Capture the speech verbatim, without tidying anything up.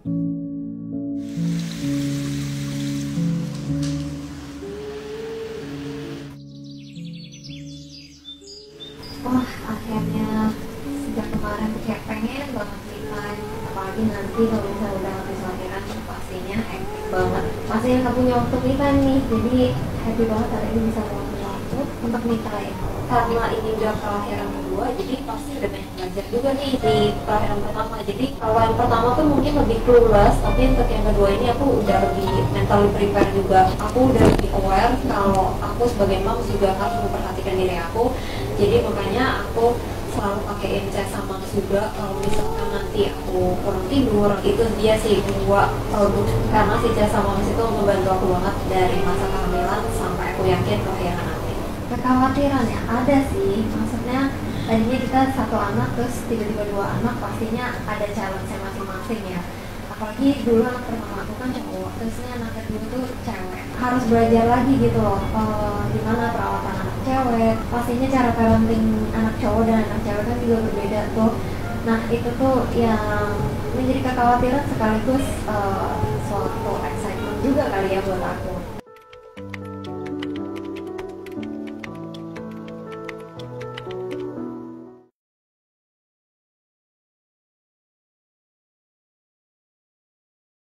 Wah, akhirnya sejak kemarin tuh kayak pengen banget me time, apalagi nanti kalau misalnya udah habis lahiran pastinya hektik banget. Pastinya nggak punya waktu me time nih, jadi happy banget hari ini bisa meluangkan waktu untuk me time. Karena ini udah kelahiran kedua, jadi pasti udah banyak belajar juga nih di kelahiran pertama. Jadi kalau yang pertama tuh mungkin lebih clueless, tapi untuk yang kedua ini aku udah lebih mentally prepare juga. Aku udah lebih aware kalau aku sebagai mom juga harus memperhatikan diri aku. Jadi makanya aku selalu pakein C S A Max juga kalau misalkan nanti aku kurang tidur. Itu dia sih dua produk, karena si C S A Max itu membantu aku banget dari masa kehamilan sampai aku yakin kelahiran nanti. Kekhawatiran ya ada sih, maksudnya tadinya kita satu anak terus tiba-tiba dua anak, pastinya ada challenge-nya masing-masing ya. Apalagi dulu anak pertama aku kan cowok, terusnya anak kedua tuh cewek, harus belajar lagi gitu loh, uh, gimana perawatan anak cewek. Pastinya cara parenting anak cowok dan anak cewek kan juga berbeda tuh. Nah itu tuh yang menjadi kekhawatiran sekaligus uh, suatu excitement juga kali ya buat aku.